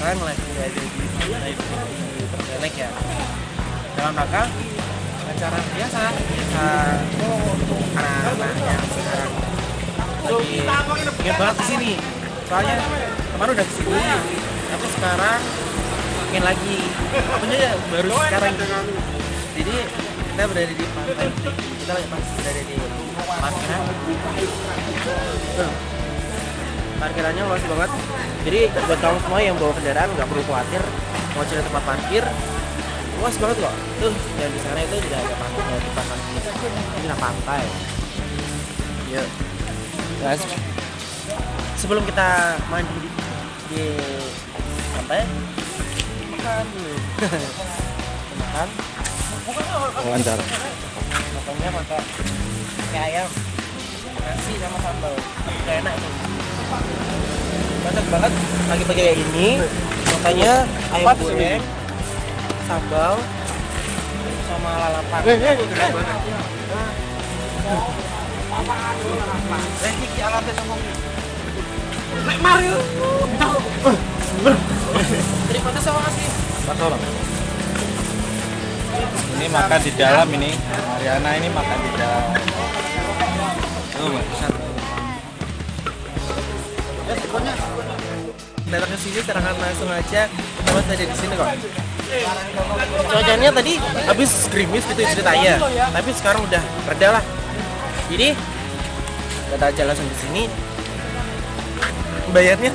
sekarang lagi ada di Pantai Trenggalek ya. Dalam rangka acara biasa untuk anak-anak yang sekarang lagi pengen banget kesini. Soalnya kemarin udah kesini, tapi sekarang pengen lagi. Apanya ya baru sekarang. Jadi kita berada di Pantai Trenggalek. Kita lagi berada di parkiran. Parkirannya luas banget. Jadi buat kamu semua yang bawa kendaraan nggak perlu khawatir mau cari tempat parkir. Luas banget kok. Tuh yang di sana itu tidak ada parkir, tempat parkir. Ini pantai. Ya. Guys, sebelum kita mandi di pantai, makan dulu. Makan. Lancar. Makannya pakai ayam, nasi sama sambal. Kayak enak itu. Mantap banget pagi-pagi kayak gini. Makanya ayam goreng, sambal, sama lalapan. Enak banget. Kiki alatnya ngomong. Lek Mario. Jadi foto sama asli. Pasal. Ini makan di dalam ini. Mariana ini makan di dalam. Oh, besar. Pokoknya datang ke sini secara langsung aja teman ada di sini kok. Cuacanya tadi habis gerimis gitu ceritanya, tapi sekarang udah reda lah. Jadi kita aja langsung di sini. Bayarnya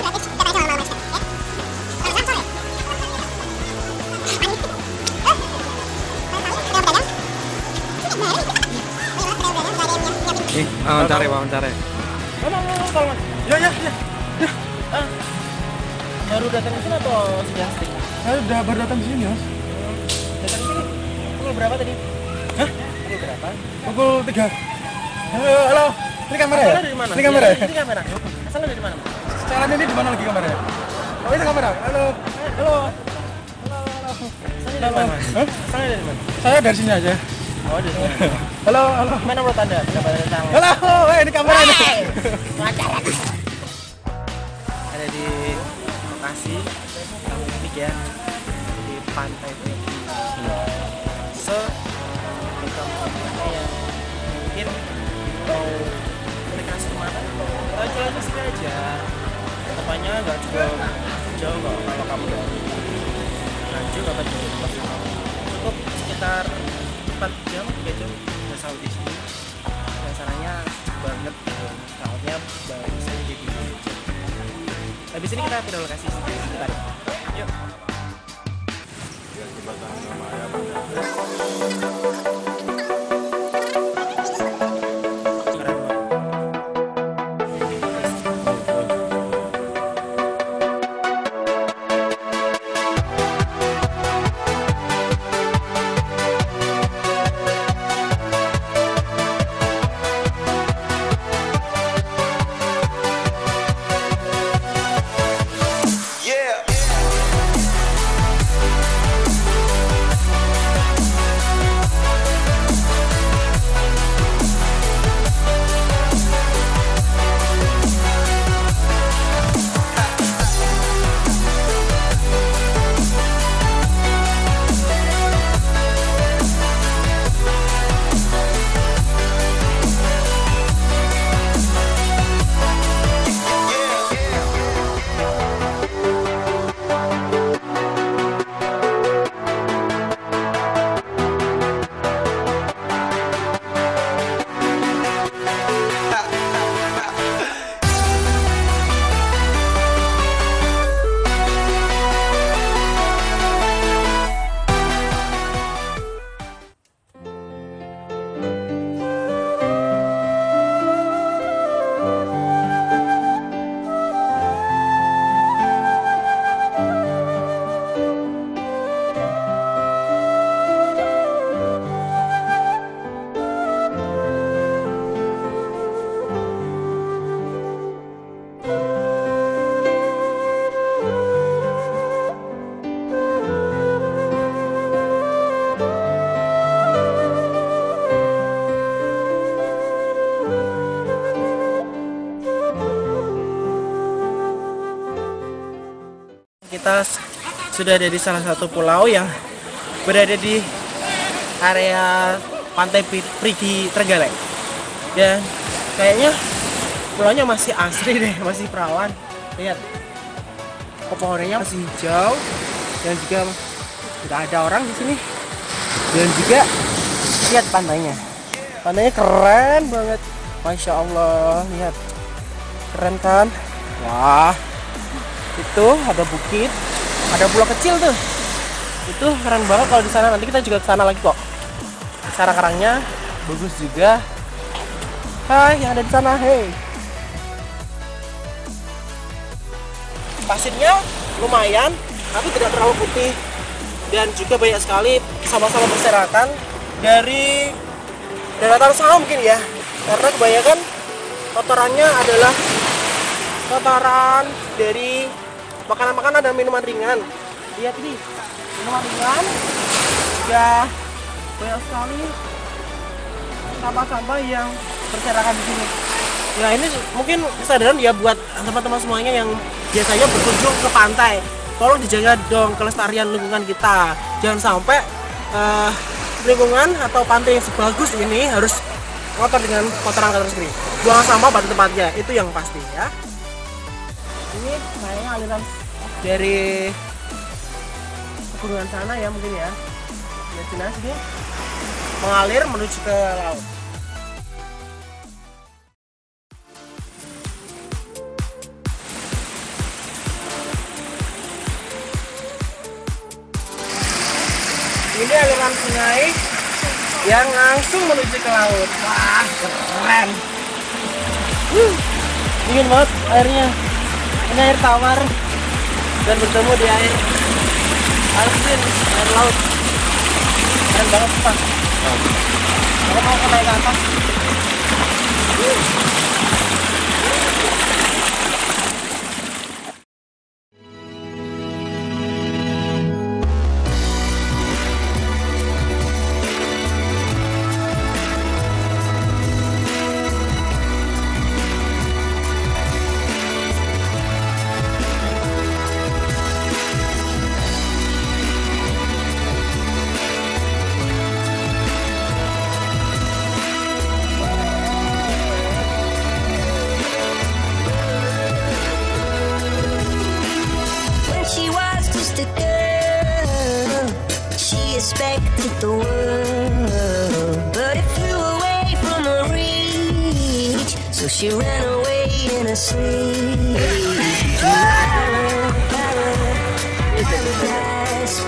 wawancara. Tolong. Ya. Baru datang ke sini atau sudah asli? Saya udah baru datang sini, Mas. Datang ke sini. Pukul berapa tadi? Hah? Pukul berapa? Pukul 3. Halo. Ini kamera ya? Asalnya dari mana? Ini kamera ya? Ini kamera. Asalnya dari mana? Sekarang ini di mana lagi kameranya? Oh, ini kamera. Halo. Asalnya dari mana? Hah? Asalnya dari mana? Saya dari sini aja. Oh, dari sini. Halo. Mana menurut Anda? Pendapat tentang Halo, ini kamera ini. ada di lokasi yang unik ya, di Pantai Trenggalek. So, kita yang mungkin mau komunikasi kemana, jalan ke sini aja. Tempatnya nggak cukup jauh kok kalau kamu dari Nganjuk atau di cukup sekitar 4 jam, 3 jam udah sampai di sini. Suasananya banget, lautnya bagus aja gitu. Habis ini kita pindah lokasi sebentar. Yuk. kita sudah ada di salah satu pulau yang berada di area Pantai Perigi Trenggalek. Dan kayaknya pulaunya masih asri deh, masih perawan. Lihat, pepohonannya masih hijau dan juga nggak ada orang di sini. Dan juga lihat pantainya, pantainya keren banget, masya Allah. Lihat, keren kan? Wah, itu ada bukit, ada pulau kecil tuh. Itu keren banget kalau di sana. Nanti kita juga ke sana lagi kok. Cara karangnya bagus juga. Hai, yang ada di sana, hei. Pasirnya lumayan, tapi tidak terlalu putih. Dan juga banyak sekali sama-sama berserakan dari daratan sawah mungkin ya. Karena kebanyakan kotorannya adalah kotoran dari makanan-makanan dan minuman ringan. Lihat ini, minuman ringan. Ya, banyak sekali sampah-sampah yang berserakan di sini. Ya ini mungkin kesadaran ya buat teman-teman semuanya yang biasanya berkunjung ke pantai. Tolong dijaga dong kelestarian lingkungan kita. Jangan sampai lingkungan atau pantai yang sebagus ini harus kotor dengan kotoran-kotoran sendiri. Buang sampah pada tempatnya, itu yang pasti ya. Ini kayaknya aliran dari pegunungan sana ya mungkin ya. Destinasi ini mengalir menuju ke laut. Ini aliran sungai yang langsung menuju ke laut. Wah, keren. Dingin banget airnya. Ini air tawar dan bertemu di air asin, air laut. Keren banget Pak. Aku mau naik ke atas. Expected the world, but it flew away from her reach. So she ran away in a sleep. Paradise,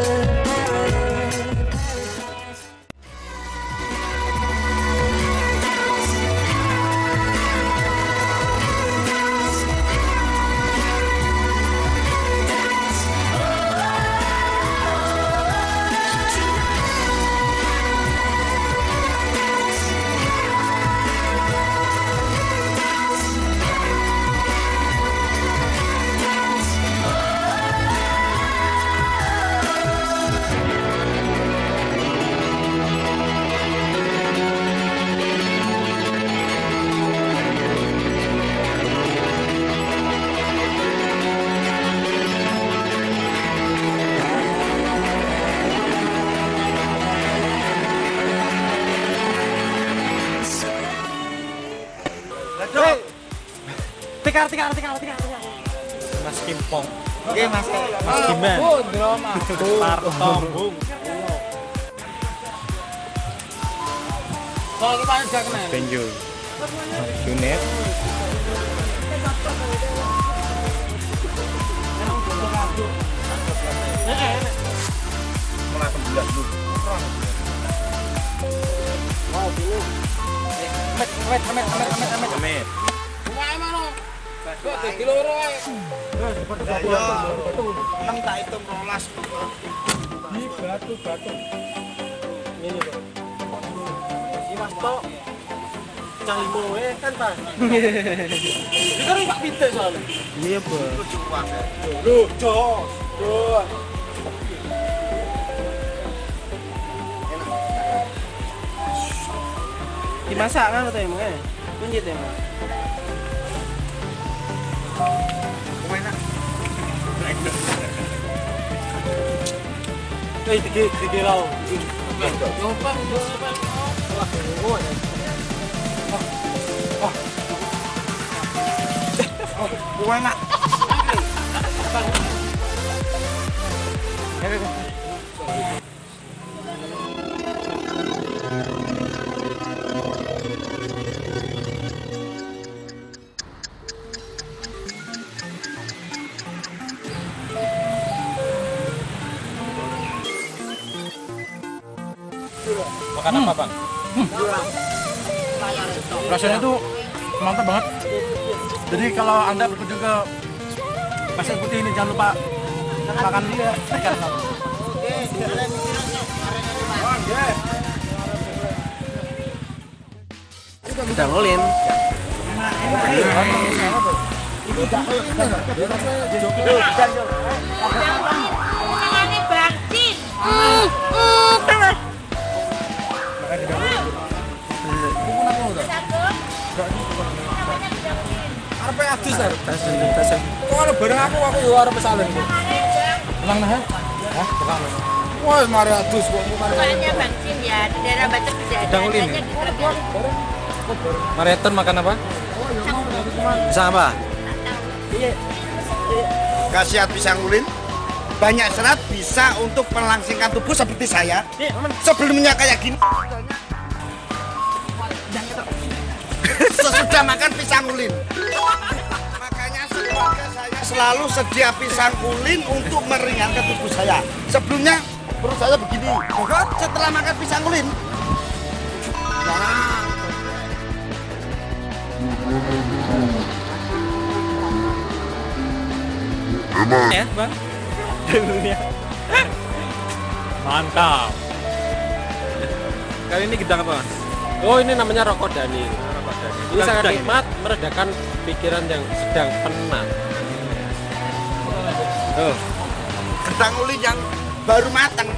Tikar. Mas Kimpong. Oke, Mas. Mas Kimban. Drama. Partombung. Kalau kita aja kenal. Benjo. Junet. Amet. Kumaha mana? Kok dadi loro ae. Nang tak hitung 12. Di batu. Ini tuh. Si Mas Tok. Cang limo kan, Pak. Ini kan Pak Pite soalnya. Iya, Bang. Lho, jos. Dimasak kan atau emangnya? Kunjit ya, Mas. Enak. Dikirau. Enak. Makan apa, Bang? Rasanya tuh mantap banget. Jadi kalau Anda berkunjung ke Pasir Putih ini jangan lupa makan ikan. Kita ngulin. Tangannya baksin. Arep adus ta? Kok ana bareng aku yo arep salen. Pulang nah. Wah, mari adus kok mari. Soalnya baksin ya, di daerah Batak tidak ada. Dangulin Adanya ya? di Tegal. Mariaton makan apa? Bisa apa? Khasiat pisang ulin banyak serat, bisa untuk melangsingkan tubuh seperti saya. Sebelumnya kayak gini. Sesudah makan pisang ulin. Makanya keluarga saya selalu sedia pisang ulin untuk meringankan tubuh saya. Sebelumnya perut saya begini. Setelah makan pisang ulin. Ya, Bang. Mantap. Kali ini gedang apa, Mas? Oh, ini namanya rokok Dani. Ini sangat Gedang nikmat, meredakan pikiran yang sedang penat. Tuh, Gedang ulin yang baru matang.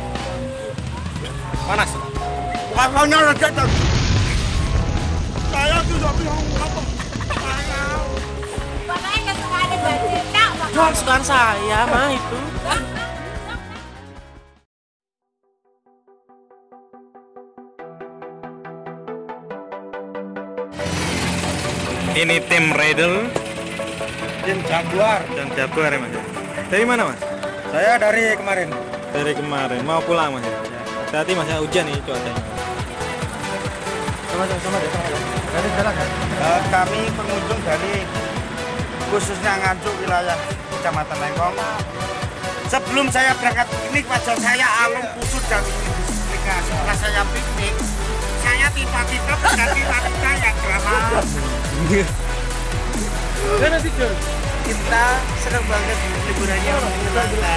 panas. Rasanya lega. Saya tidak bisa ngomong. Makanya kesukaan baksin, Kak. Kesukaan saya mah itu. Ini tim Riddle Tim Jaguar. dan Jaguar ya, Mas. Dari mana, Mas? Saya dari kemarin. Dari kemarin. Mau pulang, Mas. Hati-hati, Mas, ya hujan nih cuacanya. Sama deh. Dari jalan kan. Kami pengunjung dari khususnya Nganjuk wilayah Kecamatan Lengkong. Sebelum saya berangkat piknik, wajah saya alung kusut dan ketika setelah saya piknik, saya tiba-tiba menjadi wanita yang drama. Kita senang banget liburannya menyenangkan.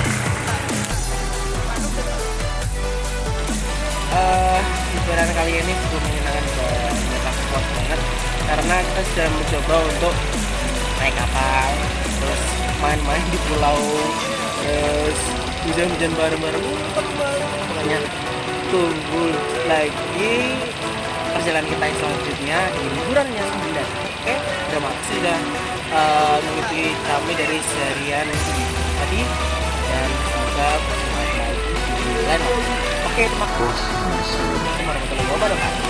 Liburan kali ini cukup menyenangkan dan puas banget karena kita sudah mencoba untuk naik kapal, terus main-main di pulau, terus hujan-hujan bareng-bareng. Pokoknya tunggu lagi perjalanan kita yang selanjutnya di liburan yang 9. Oke, terima kasih sudah mengikuti kami dari seharian tadi dan semoga berjumpa lagi di lain waktu. Oke, terima kasih. Assalamualaikum warahmatullahi wabarakatuh.